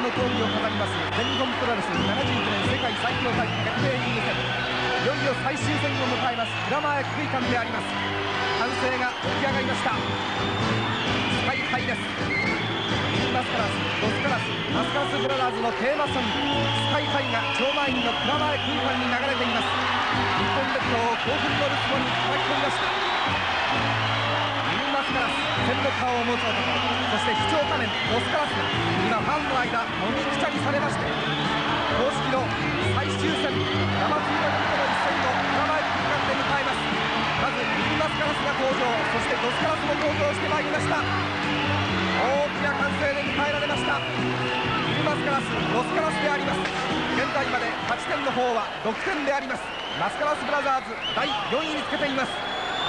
の闘技を飾ります全日本プロレス79年世界最強タッグ決定リーグ戦、いよいよ最終戦を迎えます蔵前国技館であります。歓声が起き上がりました。スカイハイです。ミンマスカラス、ドスカラス、マスカラスブラザーズのテーマソングスカイハイが超満員の蔵前国技館に流れています。日本列島を興奮のるつぼに叩き込みました。ミンマスカラス、千の顔を持つ男、そして視聴仮面ドスカラスが今ファンの間もみくちゃにされまして、公式の最終戦生追加組との一戦を蔵前国技館で迎えます。まずミンマスカラスが登場、そしてドスカラスも登場してまいりました。大きな歓声で迎えられました。ミンマスカラス、ドスカラスであります。現在まで勝ち点の方は6点であります。マスカラスブラザーズ第4位につけています。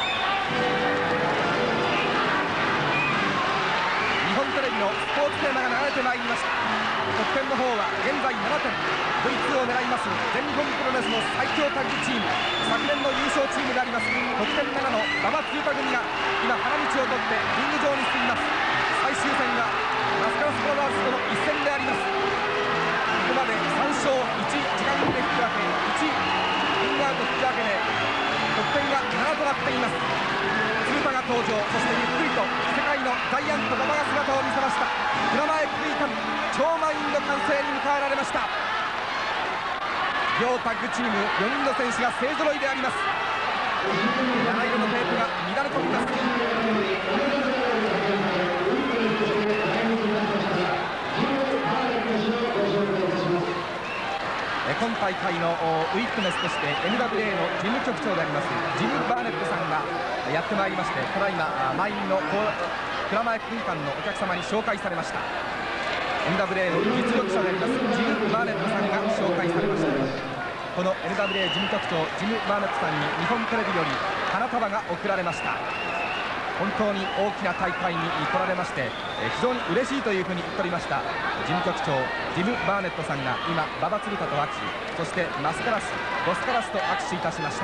日本テレビのスポーツテーマが流れてまいりました。得点の方は現在7点、 V2 を狙います全日本プロレスの最強タッグチーム、昨年の優勝チームであります得点7の馬場通太組が今花道を取ってリング上に進みます。最終戦がマスカラスブラザーズとの一戦であります。ここまで3勝1、時間切れ引き分け1、リングアウト引き分けで得点が7となっています。通太が登場、そしてゆっくりと世界のジャイアント馬場が姿を見せました。蔵前国技館、超満員の歓声に迎えられました。両タッグチーム4人の選手が勢ぞろいであります。七色のテープが乱れ込みます。今大会のウィットネスとして NWA の事務局長でありますジム・バーネットさんがやってまいりまして、ただいま満員の蔵前国技館のお客様に紹介されました。 NWA の実力者でありますジム・バーネットさんが紹介されました。この NWA 事務局長ジム・バーネットさんに日本テレビより花束が贈られました。本当に大きな大会に来られまして非常に嬉しいというふうに言っておりました事務局長ジム・バーネットさんが今馬場鶴田と握手、そしてマスカラス、ドスカラスと握手いたしました。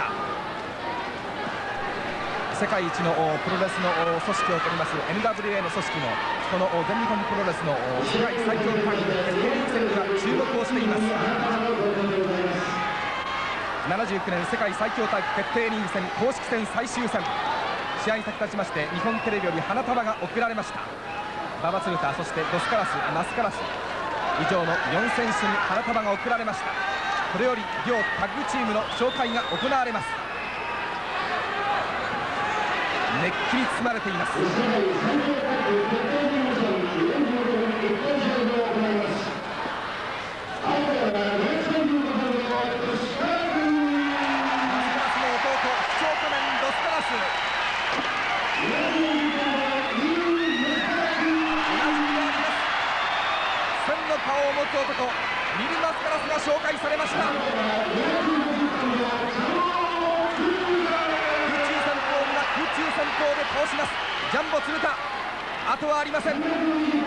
世界一のプロレスの組織を取ります NWA の組織もこの全日本プロレスの世界最強タッグ決定リーグ戦には注目をしています。79年世界最強タッグ決定リーグ戦公式戦最終戦、試合に先立ちまして日本テレビより花束が贈られました。馬場鶴田、そしてドスカラス、マスカラス以上の4選手に花束が贈られました。これより両タッグチームの紹介が行われます。熱気に包まれています。顔を持つ男ミル・マスカラスが紹介されました。空中戦法が空中戦法で倒します。ジャンボ鶴田、あとはありません。世界のジャ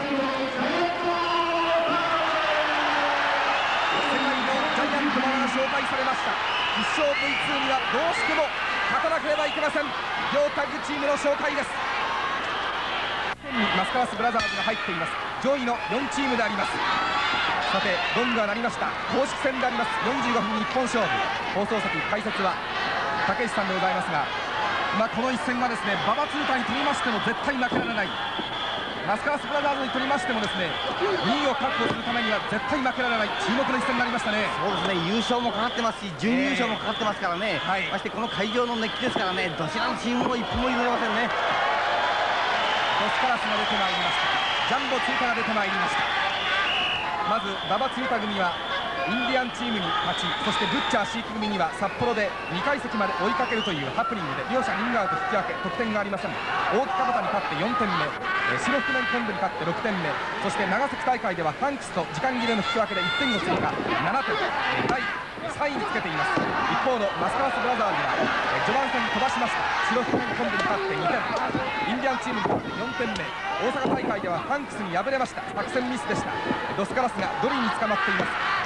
イアント馬場が紹介されました。必勝 V2 にはどうしても勝たなければいけません。両タッグチームの紹介です。マスカラスブラザーズが入っています。上位の4チームであります。さてゴングが鳴りました。公式戦であります45分日本勝負、放送席解説は竹石さんでございますが、この一戦はですね馬場鶴田にとりましても絶対負けられない、マスカラスブラザーズにとりましてもですね2位を確保するためには絶対負けられない注目の一戦になりましたね。 そうですね、優勝もかかってますし準優勝もかかってますからね、ましてこの会場の熱気ですからね、どちらのチームも一歩も譲れませんね。 ドスカラスが出てまいりました。ジャンボ鶴田が出てまいりました。まず馬場鶴田組はインディアンチームに勝ち、そしてブッチャーシーキ組には札幌で2階席まで追いかけるというハプニングで両者リングアウト引き分け、得点がありません。大木田端に勝って4点目、白覆面コンブに勝って6点目、そして長崎大会ではファンクスと時間切れの引き分けで1点を追加、7点、第3位につけています。一方のマスカラスブラザーズは序盤戦飛ばしました。白覆面コンブに勝って2点、インディアンチームに勝って4点目、大阪大会ではファンクスに敗れました。作戦ミスでした。ドスカラスがドリーに捕まっています。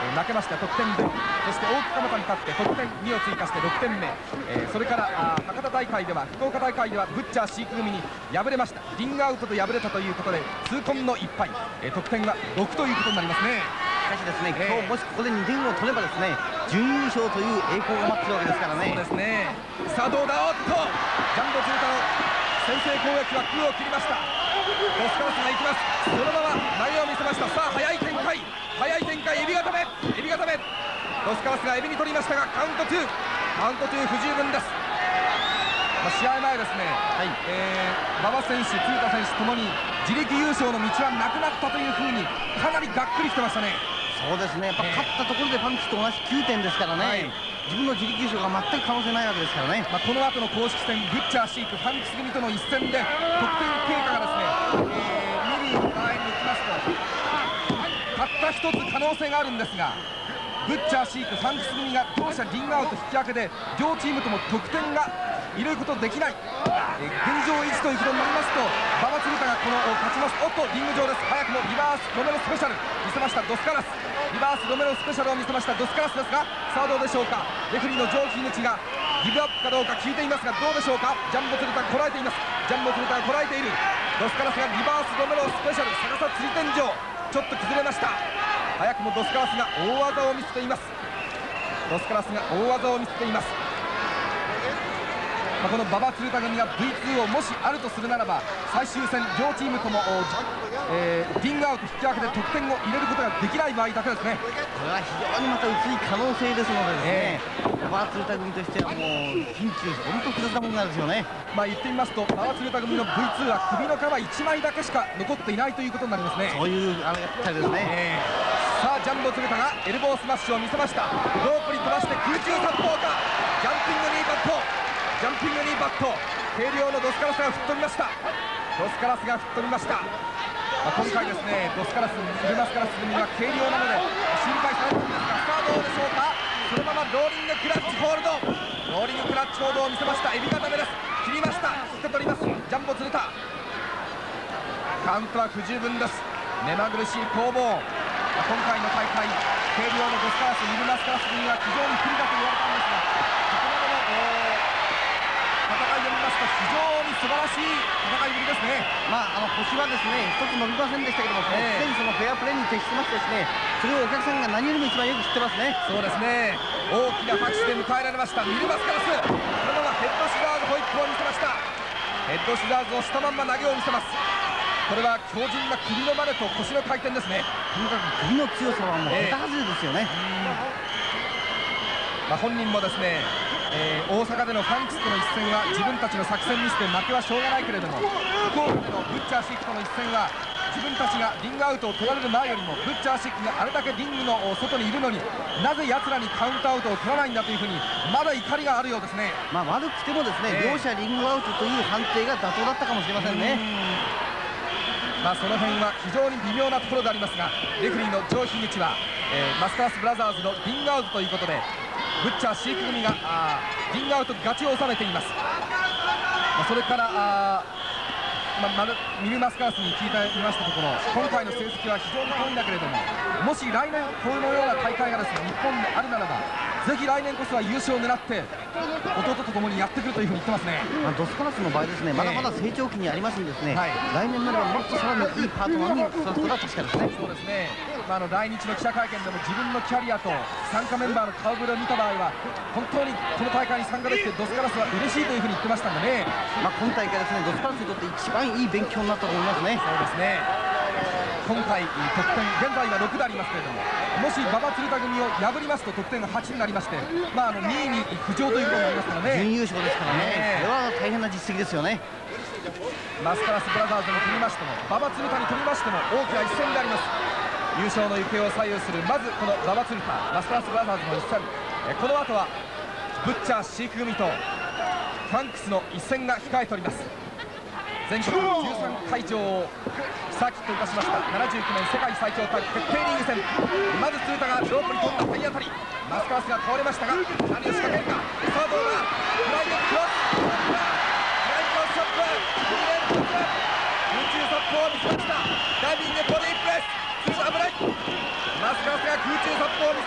負けました得点0、そして大木蒲田に勝って得点2を追加して6点目、それから博多大会では福岡大会ではブッチャー飼育組に敗れました。リングアウトと敗れたということで痛恨の1敗、得点は6ということになりますね。 しかしですね、今日もしここで2点を取ればですね、準優勝という栄光が待ってるわけですからね。 そうですね。さあどうだ、おっとジャンボ鶴田の先制攻撃は空を切りました。ドスカラスが行きます。そのまま投げを見せました。さあ速い展開、エビ固め、ドスカラスがエビに取りましたがカウント2不十分です。試合前ですね、馬場選手、鶴田選手ともに自力優勝の道はなくなったというふうにかなりがっくりしてましたね。 そうですね、やっぱ勝ったところでファンクスと同じ9点ですからね、自分の自力優勝が全く可能性ないわけですからね。 この後の公式戦ブッチャー飼育ファンクス組との一戦で得点経過がですね、見る場合にいきますとたった一つ可能性があるんですが、ブッチャー飼育ファンクス組が両者リングアウト引き分けで両チームとも得点が入れることできない、現状維持ということになりますと馬場鶴田がこの勝ちます。おっとリング上です。早くもリバースロメロスペシャル見せましたドスカラス、リバースロメロスペシャルを見せましたドスカラスですが、さあどうでしょうか。レフェリーの上木口がギブアップかどうか聞いていますがどうでしょうか。ジャンボ鶴田がこらえています。ジャンボ鶴田がこらえている。ドスカラスがリバースロメロスペシャル逆さ釣り天井ちょっと崩れました。早くもドスカラスが大技を見せています。ドスカラスが大技を見せています。この馬場鶴田組が V2 をもしあるとするならば最終戦両チームともリングアウト引き分けで得点を入れることができない場合だけですね。 これは非常にまた薄い可能性ですのでですね、馬場鶴田組としてはもうピンチを本当複雑なものなんですよね。 言ってみますと馬場鶴田組の V2 は首の皮1枚だけしか残っていないということになりますね。 そういうやったりですね。 さあジャンボ鶴田がエルボースマッシュを見せました。ロープに飛ばして空中殺法か、ジャンピングニーバット、軽量のドスカラスが吹っ飛びました。今回ですねドスカラスミルマスカラス組は軽量なので心配されていますが、さあどうでしょうか。そのままローリングクラッチホールドを見せました。エビ固めです。切りました。切って取りますジャンボ鶴田。カウントは不十分です。目まぐるしい攻防。今回の大会軽量のドスカラスミルマスカラス組は非常に不利だと言われたんですが、ここまでの戦いを見ますと非常に素晴らしい戦いぶりですね。 星はですね一つ伸びませんでしたけども、すでにそのフェアプレーに徹してましてですね、それをお客さんが何よりも一番よく知ってますね。 そうですね、大きな拍手で迎えられましたミルマスカラス。そのままヘッドシザーズホイップを見せました。ヘッドシザーズをしたまんま投げを見せます。これは強靭な首のバネと腰の回転ですね。 とにかく首の強さはもう桁外れですよね。 本人もですね、大阪でのファンクスとの一戦は自分たちの作戦にして負けはしょうがないけれども、福岡でのブッチャーシックとの一戦は自分たちがリングアウトを取られる前よりもブッチャーシックがあれだけリングの外にいるのになぜ奴らにカウントアウトを取らないんだというふうにまだ怒りがあるようですね。 悪くてもですね、両者リングアウトという判定が妥当だったかもしれませんね。 その辺は非常に微妙なところでありますが、レフェリーの上樋口は、マスカラスブラザーズのリングアウトということでブッチャー飼育組がリングアウト勝ちを収めています。それからミルマスカラスに聞いてみましたところ、今回の成績は非常に遠いんだけれども、もし来年このような大会がですね日本であるならばぜひ来年こそは優勝を狙って弟と共にやってくるというふうに言ってますね。 ドスカラスの場合ですね、まだまだ成長期にありますんですね、来年になればもっとさらにいいパートナーに育つことが確かですね。 そうですね、来日の記者会見でも自分のキャリアと参加メンバーの顔ぶれを見た場合は本当にこの大会に参加できてドスカラスは嬉しいというふうに言ってましたんでね。 今大会ですね、ドスカラスにとって一番いい勉強になったと思いますね。 そうですね、今回得点現在は6でありますけれども、もし馬場鶴田組を破りますと得点が8になりまして、2位に浮上ということになりますからね。 準優勝ですからね、これは大変な実績ですよね。 マスカラスブラザーズにとりましても馬場鶴田にとりましても大きな一戦であります。優勝の行方を左右するまずこの馬場鶴田マスカラスブラザーズの一戦、この後はブッチャー飼育組とファンクスの一戦が控えております。全国13会場をサーキットいたしました79年世界最強タッグ決定リーグ戦、まず鶴田がロープに飛んだ体当たり、マスカラスが倒れましたが何を仕掛けるか。さあどうだ、フライングクロス、フライングクロスショット、2連続空中殺法を見せました。ダイビングボディープレス、危ない。マスカラスが空中殺法を見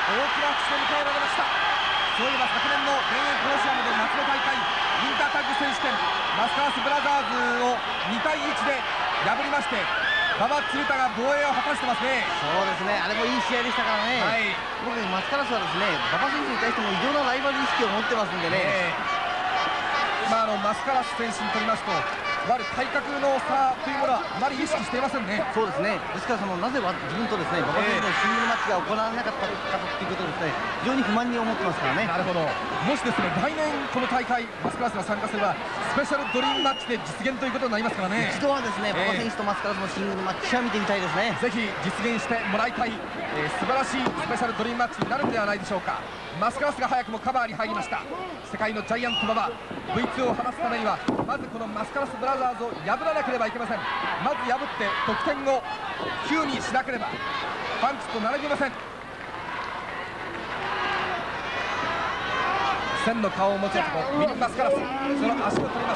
きな拍手で迎えられました。そういえば昨年の田園コロシアムで夏の大会インタータッグ選手権マスカースブラザーズを2対1で破りまして、馬場鶴田が防衛を果たしてますね。 そうですね、あれもいい試合でしたからね。 はい、 僕マスカラスはですね、馬場選手に対しても異常なライバル意識を持ってますんでね。 マスカラス選手にとりますと、体格の差というものはあまり意識していませんね。 そうですね。ですからなぜ自分とですね馬場選手のシングルマッチが行われなかったかということをですね、非常に不満に思ってますからね。 なるほど。もしですね、来年この大会マスカラスが参加すればスペシャルドリームマッチで実現ということになりますからね。 一度はですね、馬場選手とマスカラスのシングルマッチは見てみたいですね。 ぜひ実現してもらいたい、素晴らしいスペシャルドリームマッチになるんではないでしょうか。マスカラスが早くもカバーに入りました。世界のジャイアント馬場 V2 を放つためにはまずこのマスカラスブラザーズを破らなければいけません。まず破って得点を9にしなければパンチと並びません。線の顔を持つ男ミルマスカラス、その足を取りました。おっとジャイアント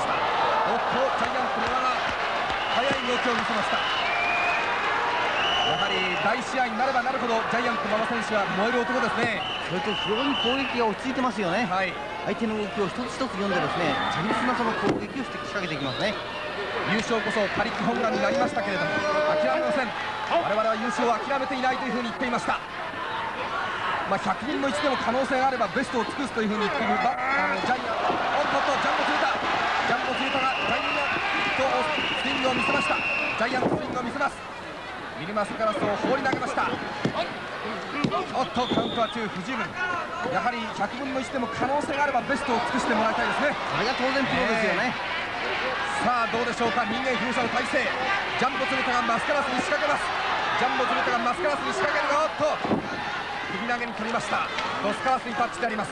馬場が速い動きを見せました。やはり大試合になればなるほどジャイアント馬場選手は燃える男ですね。 それと非常に攻撃が落ち着いてますよね。はい、相手の動きを一つ一つ読んでですね、着実なその攻撃を仕掛けていきますね。 優勝こそ他力本願になりましたけれども諦めません。我々は優勝を諦めていないというふうに言っていました。100分の1でも可能性があればベストを尽くすというふうに言っているジャイアント、ジャンボ釣れたがジャイアントスイングを見せました。ジャイアントスイングを見せます。ミルマスカラスを放り投げました。おっとカウントは中不十分。やはり100分の1でも可能性があればベストを尽くしてもらいたいですね。 それが当然プロですよね。 さあどうでしょうか。人間風車の体勢、ジャンボ釣れたがマスカラスに仕掛けます。ジャンボ釣れたがマスカラスに仕掛けるが、おっと首投げに取りました。ドスカラスにタッチであります。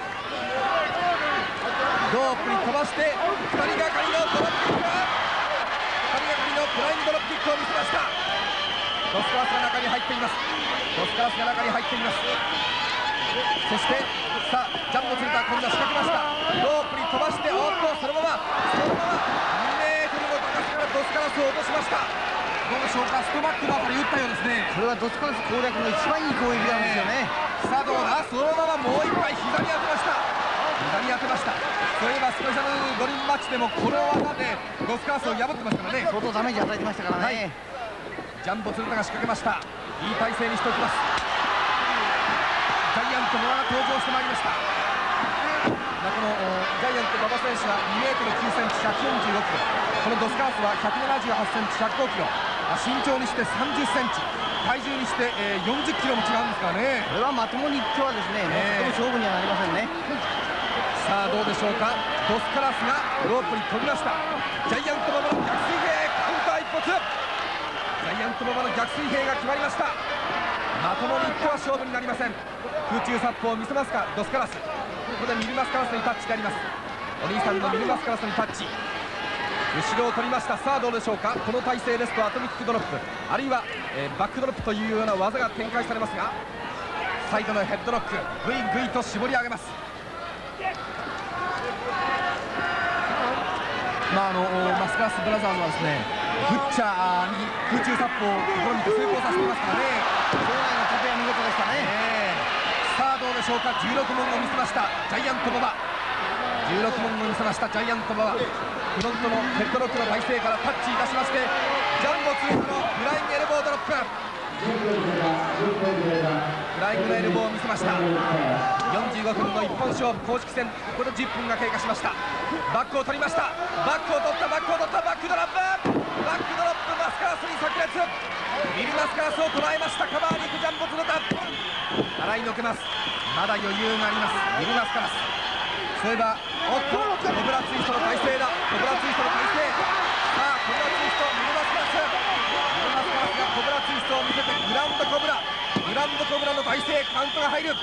ロープに飛ばして2人がかりのドロップキック、2人がかりのフライングドロップキックを見せました。ドスカラスが中に入っています。ドスカラスが中に入っています。そしてさあジャンボ釣れた今度は仕掛けました。ロープに飛ばしておっとそのまま2メートルの高さからドスカラスを落としました。どうでしょうか。ストバックのあたり打ったようですね。 これはドスカラス攻略の一番いい攻撃なんですよね。 さあどうだ。そのままもう一回膝に当てました。膝に当てました。そういえばスペシャルドリームマッチでもこの技でドスカラスを破ってますからね。 相当ダメージ与えてましたからね。 ジャンボ鶴田が仕掛けました。いい体勢にしておきます。ジャイアント馬場が登場してまいりました。このジャイアント馬場選手は2メートル9センチ146キロ、このドスカラスは178センチ105キロ、身長にして30センチ、体重にして40キロも違うんですからね。 これはまともにいってはですね、とても勝負にはなりませんね。 さあどうでしょうか。ドスカラスがロープに飛びました。ジャイアント馬場の逆水平カウンター一発、ジャイアント馬場の逆水平が決まりました。まともにいっては勝負になりません。空中殺法を見せますかドスカラス。ここでミルマスカラスにタッチであります。お兄さんのミルマスカラスにタッチ、後ろを取りました。さあどうでしょうか。この体勢ですとアトミックドロップあるいは、バックドロップというような技が展開されますが、サイドのヘッドロックグイグイと絞り上げます。マスカラスブラザーズはですねブッチャーに空中殺法を試みて成功させていますからね。 場内の壁は見事でしたね。 さあどうでしょうか。16問を見せましたジャイアント馬場、16問を見せましたジャイアント馬場。フロントのヘッドロックの体勢からタッチいたしまして、ジャンボツーフのフライングエルボードロップ、フライングのエルボーを見せました。45分の一本勝負公式戦、ここで10分が経過しました。バックを取りました。バックを取ったバックを取ったバックドロップ、バックドロップマスカラスに炸裂、ミルマスカラスを捉えました。カバーに行くジャンボツノタ、払いのけます。まだ余裕がありますミルマスカラス。そういえばおっとコブラツイストの体勢だ。コブラツイストの体勢、さあコブラツイストミルマスカラス、ミルマスカラスがコブラツイストを見せてグランドコブラ、グランドコブラの体勢、カウントが入る。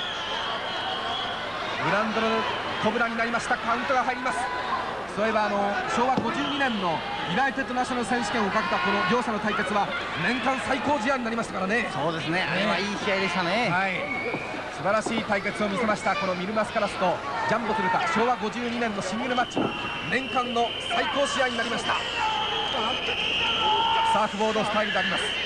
グランドのコブラになりました。カウントが入ります。そういえば昭和52年のユナイテッドナショナル選手権をかけたこの両者の対決は年間最高試合になりましたからね。 そうですね、あれはいい試合でしたね。 はい、素晴らしい対決を見せました。このミルマスカラスとジャンボ鶴田、昭和52年のシングルマッチは年間の最高試合になりました。サーフボードスタイルであります。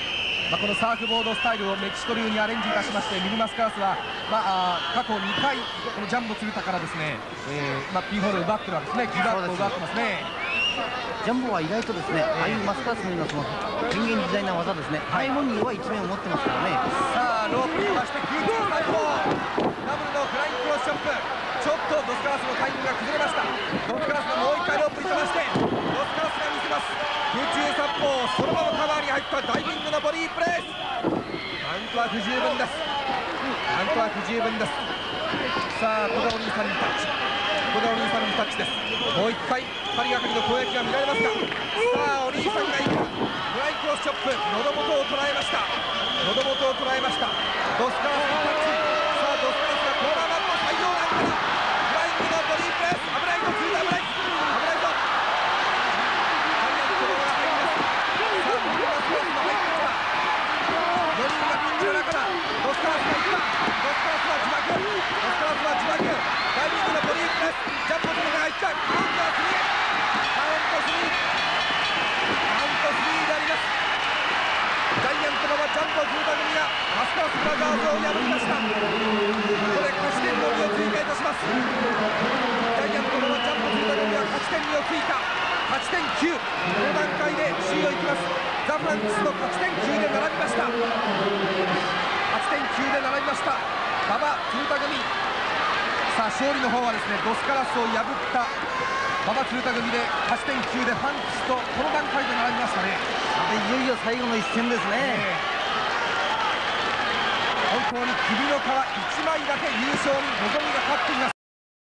このサーフボードスタイルをメキシコ流にアレンジいたしまして、ミニマスカラスは、過去2回このジャンボ鶴田からですね、ピンホールを奪ってるわけですね。ギブアップを奪ってますね。 ジャンボは意外とですね、ああいうマスカラスのようなその変幻自在な技ですね、ああいうものに弱い一面を持ってますからね。 さあロープ飛ばして空中最高ダブルのフライングクロスチョップ、ちょっとドスカラスのタイミングが崩れました。ドスカラスがもう一回ロープに飛ばして、ドスカラスが見せます。空中殺法、そのままカバーに入ったダイビングのボディープレス。カウントは不十分です。カウントは不十分です。さあ小田お兄さんにタッチ、小田お兄さんにタッチです。もう一回2人がかりの攻撃が見られますか。さあお兄さんがいくフラインクロスチョップ、喉元を捉えました。喉元を捉えました。ドスカラスにタッチ。さあドスカラスがコーナーマット最上段からフライングのボディープレス、危ないぞ、ついた、危ない危ないぞ。ダイヤントローが入ります。さあミニマスカラスも入ってきた。4人がピンチの中だ。ドスカラスがいった。ドスカラスは自爆、ドスカラスは自爆、ダイビングのボディープレス、ジャンプとが入った。カウントは3、カウント3、カウント3であります。ジャイアント馬場ジャンボ鶴田組がマスカラスブラザーズを破りました。これ勝ち点のみを追加いたします。ジャイアント馬場ジャンボ鶴田組は勝ち点2を追加、勝ち点9、この段階で首位をいきます。ザ・フランクスの勝ち点9で並びました。勝ち点9で並びました馬場鶴田組。さあ勝利の方はですね、ドスカラスを破った馬場鶴田組で勝ち点9でファンクスとこの段階で並びましたね。 いよいよ最後の一戦ですね。 本当に首の皮1枚だけ優勝に望みがかかっています。